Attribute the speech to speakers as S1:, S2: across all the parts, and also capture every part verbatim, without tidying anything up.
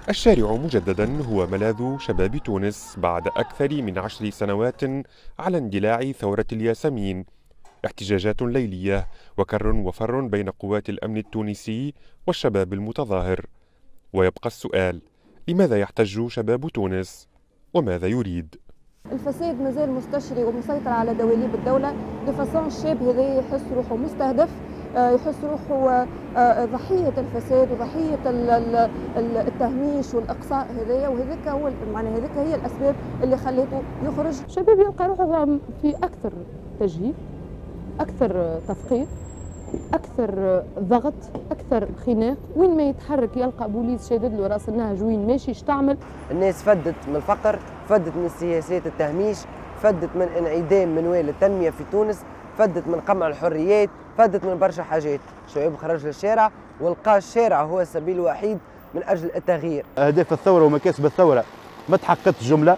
S1: الشارع مجددا هو ملاذ شباب تونس بعد أكثر من عشر سنوات على اندلاع ثورة الياسمين. احتجاجات ليلية وكر وفر بين قوات الأمن التونسي والشباب المتظاهر. ويبقى السؤال: لماذا يحتج شباب تونس؟ وماذا يريد؟
S2: الفساد مازال مستشري ومسيطر على دواليب الدولة، بفاسون الشاب هذا يحس روحه مستهدف، يحس روحه ضحية الفساد وضحية التهميش والإقصاء هذايا، وهذاك هو معناها هذيك هي الأسباب اللي خلته يخرج.
S3: الشباب يلقى روحه في أكثر تجهيد، أكثر تفقير، أكثر ضغط، أكثر خناق، وين ما يتحرك يلقى بوليس شادد له راس النهج وين ماشي ايش تعمل.
S4: الناس فدت من الفقر، فدت من سياسات التهميش، فدت من انعدام منوال التنمية في تونس، فدت من قمع الحريات، فدت من برشا حاجات. الشباب خرج للشارع ولقى الشارع هو السبيل الوحيد من أجل التغيير.
S5: أهداف الثورة ومكاسب الثورة ما تحققتش جملة،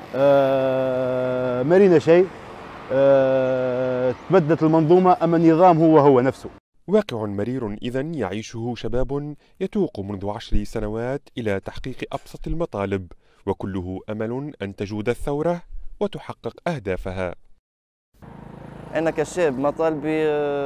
S5: آه مرينا شيء، آه تبدت المنظومة، أما النظام هو هو نفسه.
S1: واقع مرير إذن يعيشه شباب يتوق منذ عشر سنوات إلى تحقيق أبسط المطالب، وكله أمل أن تجود الثورة وتحقق أهدافها.
S6: أنا كشاب مطالبي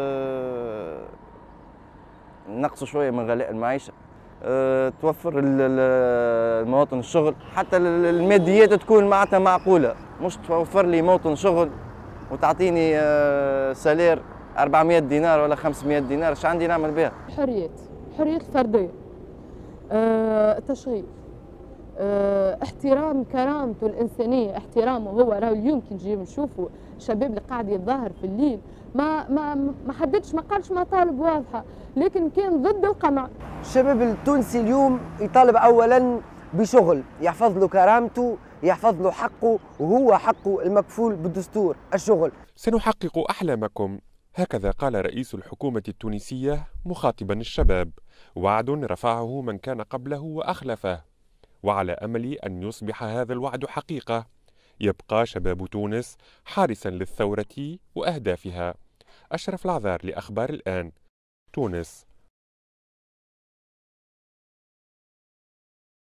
S6: نقص شوية من غلاء المعيشة، توفر المواطن الشغل، حتى الماديات تكون معناتها معقولة، مش توفر لي موطن شغل وتعطيني سالير أربعمائة دينار ولا خمسمائة دينار. ايش عندي نعمل بها؟
S3: الحريات، الحريات الفردية، أه، التشغيل، أه، احترام كرامته الإنسانية، احترامه هو. راهو اليوم كي نجي نشوفوا الشباب اللي قاعد يتظاهر في الليل ما ما ما حددش، ما قالش مطالب واضحة، لكن كان ضد القمع.
S4: الشباب التونسي اليوم يطالب أولا بشغل يحفظ له كرامته، يحفظ له حقه، وهو حقه المكفول بالدستور، الشغل.
S1: سنحقق أحلامكم، هكذا قال رئيس الحكومة التونسية مخاطبا الشباب، وعد رفعه من كان قبله وأخلفه. وعلى أمل أن يصبح هذا الوعد حقيقة، يبقى شباب تونس حارسا للثورة وأهدافها. أشرف العذار لأخبار الآن، تونس.